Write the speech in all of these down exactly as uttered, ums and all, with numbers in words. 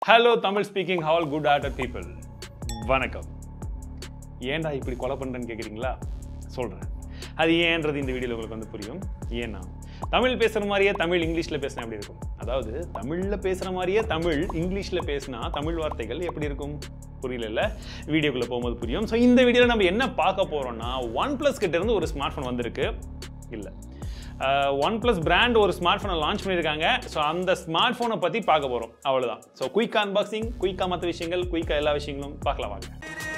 Hello Tamil speaking all good hearted people. வணக்கம். ஏன்டா இப்படி கொலை பண்றேன்னு கேக்குறீங்களா? சொல்றேன். அது ஏன்றது இந்த வீடியோல உங்களுக்கு வந்து புரியும். ஏன்னா தமிழ் பேசுற மாதிரியே தமிழ் இங்கிலீஷ்ல பேசினா எப்படி இருக்கும்? அதாவது தமிழ்ல பேசுற மாதிரியே தமிழ் இங்கிலீஷ்ல பேசினா தமிழ் வார்த்தைகள் எப்படி இருக்கும்? புரியல வீடியோக்குள்ள போகும்போது புரியும். ஸோ இந்த வீடியோல நம்ம என்ன பார்க்க போறோம்னா OnePlus கிட்ட இருந்து ஒரு ஸ்மார்ட் போன் வந்திருக்கு. இல்ல OnePlus பிராண்ட் ஒரு ஸ்மார்ட் போனை லான்ச் பண்ணியிருக்காங்க. ஸோ அந்த ஸ்மார்ட் போனை பற்றி பார்க்க போகிறோம். அவ்வளோதான். ஸோ குயிக் அன்பாக்சிங், குயிக்காக மற்ற விஷயங்கள், குயிக்காக எல்லா விஷயங்களும் பார்க்கலாம் வாங்க.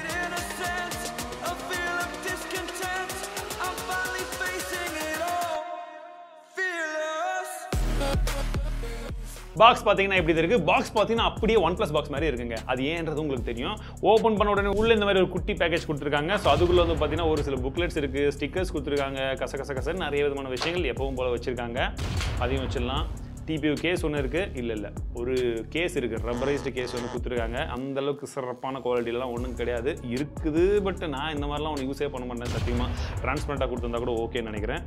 பாக்ஸ் பார்த்தீங்கன்னா எப்படி இருக்கு? பாக்ஸ் பார்த்தீங்கன்னா அப்படியே OnePlus பாக்ஸ் மாதிரி இருக்குங்க. அது ஏன்றது உங்களுக்கு தெரியும். ஓப்பன் பண்ண உடனே உள்ள இந்த மாதிரி ஒரு குட்டி பேக்கேஜ் கொடுத்துருக்காங்க. ஸோ அதுக்குள்ள வந்து பார்த்தீங்கன்னா ஒரு சில புக்லெட்ஸ் இருக்கு, ஸ்டிக்கர்ஸ் கொடுத்துருக்காங்க, கச கச கசன்னு நிறைய விதமான விஷயங்கள் எப்பவும் போல வச்சிருக்காங்க. அதையும் வச்சிடலாம். டிபியூ கேஸ் ஒன்று இருக்கு. இல்லை இல்லை ஒரு கேஸ் இருக்கு, ரப்பரைஸ்டு கேஸ் ஒன்று கொடுத்துருக்காங்க. அந்த அளவுக்கு சிறப்பான குவாலிட்டிலாம் ஒன்றும் கிடையாது. இருக்குது, பட் நான் இந்த மாதிரிலாம் ஒன்று யூஸே பண்ண மாட்டேன் சத்தியமாக. டிரான்ஸ்பரண்டாக கொடுத்துருந்தா கூட ஓகேன்னு நினைக்கிறேன்.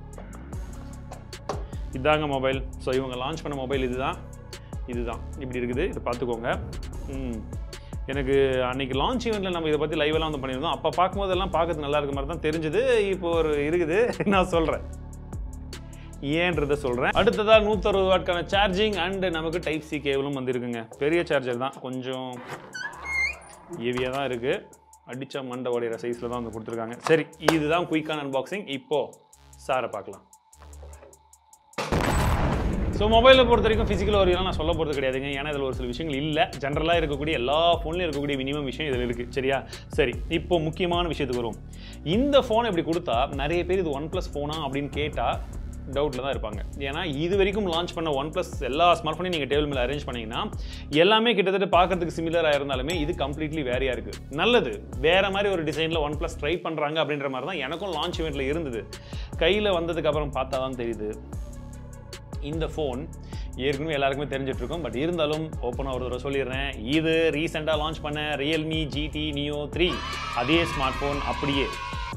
இதாங்க மொபைல். ஸோ இவங்க லான்ச் பண்ண மொபைல் இதுதான் இதுதான் இப்படி இருக்குது. இதை பார்த்துக்கோங்க. எனக்கு அன்றைக்கி லான்ச் ஈவெண்ட்டில் நம்ம இதை பற்றி லைவெல்லாம் வந்து பண்ணியிருந்தோம். அப்போ பார்க்கும்போதெல்லாம் பார்க்கறது நல்லா இருக்க மாதிரி தான் தெரிஞ்சுது. இப்போ ஒரு இருக்குது, நான் சொல்கிறேன் ஏன்றதை சொல்கிறேன். அடுத்ததாக நூற்றறுபது வாட்கான சார்ஜிங் அண்ட் நமக்கு டைப் சி கேபிளும் வந்துருக்குங்க. பெரிய சார்ஜர் தான், கொஞ்சம் ஹெவியாக தான் இருக்குது. அடித்தா மண்டை உடையிற சைஸில் தான் வந்து கொடுத்துருக்காங்க. சரி, இதுதான் குயிக்கான அன்பாக்சிங். இப்போது சாரை பார்க்கலாம். ஸோ மொபைலை பொறுத்த வரைக்கும் ஃபிசிக்கல் ஓரியெல்லாம் நான் சொல்ல போகிறது கிடையாதுங்க. ஏன்னா இதில் ஒரு சில விஷயங்கள் இல்லை. ஜென்ரலாக இருக்கக்கூடிய எல்லா ஃபோன்லையும் இருக்கக்கூடிய மினிமம் விஷயம் இதில் இருக்குது. சரியா? சரி, இப்போ முக்கியமான விஷயத்துக்கு வரும். இந்த ஃபோன் இப்படி கொடுத்தா நிறைய பேர் இது OnePlus ஃபோனா அப்படின்னு கேட்டால் டவுட்டில் தான் இருப்பாங்க. ஏன்னா இது வரைக்கும் லான்ச் பண்ண OnePlus எல்லா ஸ்மார்ட் ஃபோனையும் நீங்கள் டேபிள் மேலே அரேஞ்ச் பண்ணிங்கன்னா எல்லாமே கிட்டத்தட்ட பார்க்கறதுக்கு சிமிலராக இருந்தாலுமே இது கம்ப்ளீட்லி வேறையாக இருக்குது. நல்லது, வேறு மாதிரி ஒரு டிசைனில் OnePlus ட்ரை பண்ணுறாங்க அப்படின்ற மாதிரி தான் எனக்கும் லான்ச் இவெண்ட்டில் இருந்தது. கையில் வந்ததுக்கப்புறம் பார்த்தா தான் தெரியுது இந்த ஃபோன் ஏற்கனவே எல்லாருக்குமே தெரிஞ்சிட்ருக்கோம். பட் இருந்தாலும் ஓப்பனாக ஒரு தடவை சொல்லிடுறேன், இது ரீசெண்டாக லான்ச் பண்ண ரியல்மி ஜிடி நியோ த்ரீ அதே ஸ்மார்ட் ஃபோன். அப்படியே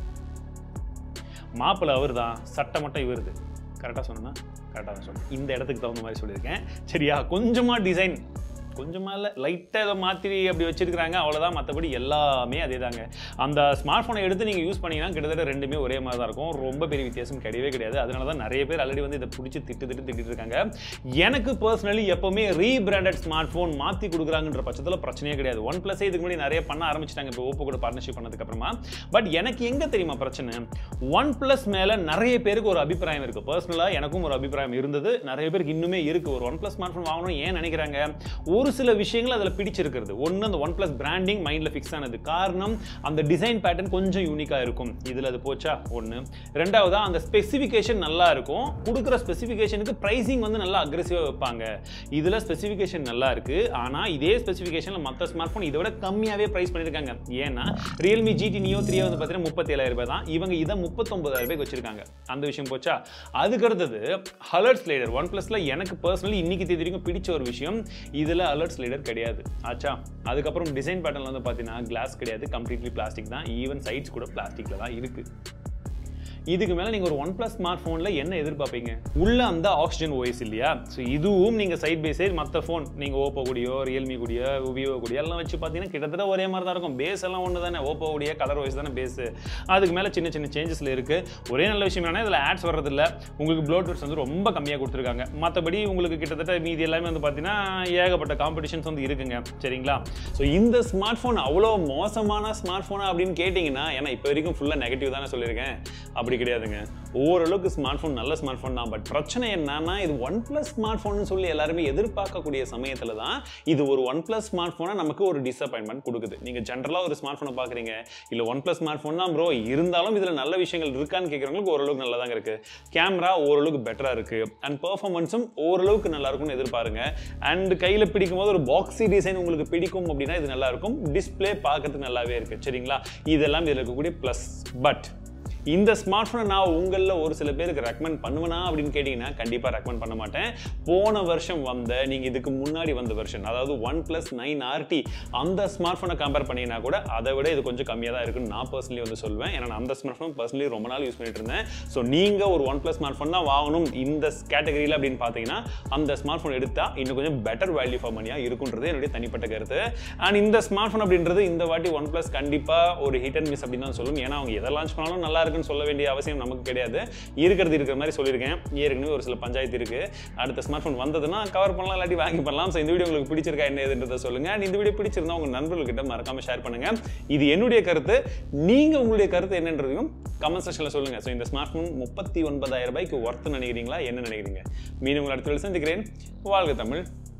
மாப்பிள்ளை அவர் தான், சட்டை மட்டும் இவருது. கரெக்டாக சொன்னேன்னா கரெக்டாக தான் சொன்னேன். இந்த இடத்துக்கு தகுந்த மாதிரி சொல்லியிருக்கேன். சரியா? கொஞ்சமாக டிசைன் கொஞ்சமாக இல்லை, லைட்டாக ஏதோ மாற்றி அப்படி வச்சிருக்கிறாங்க, அவ்வளோதான். மற்றபடி எல்லாமே அதே தாங்க. அந்த ஸ்மார்ட் ஃபோனை எடுத்து நீங்கள் யூஸ் பண்ணிங்கன்னா கிட்டத்தட்ட ரெண்டுமே ஒரே மாதிரி தான் இருக்கும். ரொம்ப பெரிய வித்தியாசம் கிடையவே கிடையாது. அதனால தான் நிறைய பேர் ஆல்ரெடி வந்து இதை பிடிச்சி திட்டு திட்டு திட்டு இருக்காங்க. எனக்கு பர்சனலி எப்போவுமே ரீபிராண்டட் ஸ்மார்ட் ஃபோன் மாற்றி கொடுக்குறாங்கன்ற பட்சத்தில் பிரச்சனையே கிடையாது. OnePlus இதுக்கு முன்னாடி நிறைய பண்ண ஆரம்பிச்சிட்டாங்க இப்போ ஓப்போ கூட பார்ட்னர்ஷிப் பண்ணதுக்கப்புறமா. பட் எனக்கு எங்கே தெரியுமா பிரச்சனை? OnePlus மேலே நிறைய பேருக்கு ஒரு அபிப்பிராயம் இருக்குது. பர்சனலாக எனக்கும் ஒரு அபிப்பிராயம் இருந்தது, நிறைய பேருக்கு இன்னுமே இருக்குது. ஒரு OnePlus ஸ்மார்ட் ஃபோன் வாங்கணும் ஏன் நினைக்கிறாங்க? ஒரு ஒரு சில விஷயங்கள் அதில் பிடிச்சிருக்கிறது. ஒன்று, அந்த OnePlus பிராண்டிங் மைண்டில் ஃபிக்ஸ் ஆனது. காரணம், அந்த டிசைன் பேட்டர்ன் கொஞ்சம் யூனிக்காக இருக்கும். இதில் அது போச்சா ஒன்று. ரெண்டாவதா அந்த ஸ்பெசிஃபிகேஷன் நல்லா இருக்கும். கொடுக்குற ஸ்பெசிஃபிகேஷனுக்கு ப்ரைஸிங் வந்து நல்லா அக்ரெசிவாக வைப்பாங்க. இதில் ஸ்பெசிஃபிகேஷன் நல்லா இருக்குது. ஆனால் இதே ஸ்பெசிஃபிகேஷனில் மற்ற ஸ்மார்ட் ஃபோன் இதை விட கம்மியாகவே ப்ரைஸ் பண்ணியிருக்காங்க. ஏன்னா ரியல்மி ஜிடி நியோ த்ரீ வந்து பார்த்தீங்கன்னா முப்பத்தி ஏழாயிரம் ரூபாய் தான். இவங்க இதை முப்பத்தொன்பதாயிரம் ரூபாய்க்கு வச்சிருக்காங்க. அந்த விஷயம் போச்சா. அதுக்கு அடுத்தது அலர்ட் ஸ்லைடர். OnePlusல எனக்கு பர்சனலி இன்னைக்கு தேதி வரைக்கும் பிடிச்ச ஒரு விஷயம், இதில் அலர்ட் ஸ்லைடர் கிடையாது. ஆச்சா. அதுக்கப்புறம் டிசைன் பேட்டர்ன்ல வந்து பார்த்தீங்கன்னா கிளாஸ் கிடையாது, கம்ப்ளீட்லி பிளாஸ்டிக் தான். ஈவன் சைட்ஸ் கூட பிளாஸ்டிக்ல தான் இருக்கு. இதுக்கு மேலே நீங்கள் ஒரு OnePlus ஸ்மார்ட் ஃபோனில் என்ன எதிர்பார்ப்பீங்க? உள்ள அந்த ஆக்சிஜன் ஓஎஸ் இல்லையா? ஸோ இதுவும் நீங்கள் சைட் பை சைட் மற்ற ஃபோன் நீங்கள் ஓப்போ கூடியோ ரியல்மி கூடியோ விவோ கூடியோ எல்லாம் வச்சு பார்த்தீங்கன்னா கிட்டத்தட்ட ஒரே மாதிரி தான் இருக்கும். பேஸ் எல்லாம் ஒன்று தானே. ஓப்போ கூடிய கலர் ஓஎஸ் தானே பேஸு. அதுக்கு மேலே சின்ன சின்ன சேஞ்சஸில் இருக்குது. ஒரே நல்ல விஷயம் என்னன்னா இதில் ஆட்ஸ் வர்றதில்ல. உங்களுக்கு ப்ளூடூத் வந்து ரொம்ப கம்மியாக கொடுத்துருக்காங்க. மற்றபடி உங்களுக்கு கிட்டத்தட்ட மீதி எல்லாமே வந்து பார்த்தீங்கன்னா ஏகப்பட்ட காம்படிஷன்ஸ் வந்து இருக்குங்க. சரிங்களா? ஸோ இந்த ஸ்மார்ட் ஃபோன் அவ்வளோ மோசமான ஸ்மார்ட் ஃபோனா அப்படின்னு கேட்டிங்கன்னா, ஏன்னா இப்போ வரைக்கும் ஃபுல்லாக நெகட்டிவ் தானே சொல்லியிருக்கேன். அப்படி கிடையாதுங்க. ஓரளவுக்கு ஸ்மார்ட் ஃபோன் நல்ல ஸ்மார்ட் ஃபோன் தான். பட் பிரச்சனை என்னன்னா, இது OnePlus ஸ்மார்ட் ஃபோன் சொல்லி எல்லாருமே எதிர்பார்க்கக்கூடிய சமயத்துல தான் இது ஒரு OnePlus ஸ்மார்ட் ஃபோனா நமக்கு ஒரு டிசப்பாயின்மெண்ட் கொடுக்குது. நீங்க ஜென்ரலா ஒரு ஸ்மார்ட் ஃபோனை பாக்குறீங்க, இல்ல OnePlus ஸ்மார்ட் ஃபோன் தான் ப்ரோ, இருந்தாலும் இதுல நல்ல விஷயங்கள் இருக்கான்னு கேட்கறவங்களுக்கு ஓரளவுக்கு நல்லா தாங்க இருக்கு. கேமரா ஓரளவுக்கு பெட்டரா இருக்கு அண்ட் பெர்ஃபார்மன்ஸும் ஓரளவுக்கு நல்லா இருக்கும்னு எதிர்பாருங்க. அண்ட் கையில பிடிக்கும் போது ஒரு பாக்ஸி டிசைன் உங்களுக்கு பிடிக்கும் அப்படின்னா இது நல்லா இருக்கும். டிஸ்பிளே பார்க்கறதுக்கு நல்லாவே இருக்கு. சரிங்களா? இதெல்லாம் இதுல இருக்கக்கூடிய பிளஸ். பட் இந்த ஸ்மார்ட் ஃபோனை நான் உங்களில் ஒரு சில பேருக்கு ரெக்கமெண்ட் பண்ணுவேனா அப்படின்னு கேட்டிங்கன்னா கண்டிப்பாக ரெக்கமெண்ட் பண்ண மாட்டேன். போன வருஷம் வந்த நீங்கள் இதுக்கு முன்னாடி வந்த வெர்ஷன், அதாவது ஒன் பிளஸ் நைன் ஆர்டி அந்த ஸ்மார்ட் ஃபோனை கம்பேர் பண்ணிங்கன்னா கூட அதை விட இது கொஞ்சம் கம்மியாக தான் இருக்குன்னு நான் பர்சனலி வந்து சொல்வேன். ஏன்னா நான் அந்த ஸ்மார்ட் ஃபோன் பர்சனலி ரொம்ப நாள் யூஸ் பண்ணிட்டு இருந்தேன். ஸோ நீங்கள் ஒரு ஒன் பிளஸ் ஸ்மார்ட் ஃபோன் தான் வாங்கணும் இந்த கேட்டகரியில் அப்படின்னு பார்த்தீங்கன்னா அந்த ஸ்மார்ட் ஃபோன் எடுத்தால் இன்னும் கொஞ்சம் பெட்டர் வேல்யூ ஃபார் மணியாக இருக்குன்றது என்னுடைய தனிப்பட்ட கருத்து. அண்ட் இந்த ஸ்மார்ட் ஃபோன் அப்படின்றது இந்த வாட்டி ஒன் பிளஸ் கண்டிப்பாக ஒரு ஹிட் அண்ட் மிஸ் அப்படின்னு தான் சொல்லும். ஏன்னா அவங்க எதை லான்ச் பண்ணாலும் நல்லா இருக்குன்னு சொல்ல வேண்டிய அவசியம் நமக்கு கிடையாது. இருக்கிறது இருக்கிற மாதிரி சொல்லியிருக்கேன். ஏற்கனவே ஒரு சில பஞ்சாயத்து இருக்கு. அடுத்த ஸ்மார்ட் ஃபோன் வந்ததுன்னா கவர் பண்ணலாம், இல்லாட்டி வாங்கி பண்ணலாம். ஸோ இந்த வீடியோ உங்களுக்கு பிடிச்சிருக்கா என்ன ஏதுன்றதை சொல்லுங்க. இந்த வீடியோ பிடிச்சிருந்தா உங்க நண்பர்கள்கிட்ட மறக்காம ஷேர் பண்ணுங்க. இது என்னுடைய கருத்து. நீங்க உங்களுடைய கருத்து என்னன்றதையும் கமெண்ட் செக்ஷன்ல சொல்லுங்க. ஸோ இந்த ஸ்மார்ட் ஃபோன் முப்பத்தி ஒன்பதாயிரம் ரூபாய்க்கு ஒர்த் நினைக்கிறீங்களா, என்ன நினைக்கிறீங்க? மீண்டும் உங்களை அடுத்த சந்திக்கிறேன். வாழ்க தமிழ்.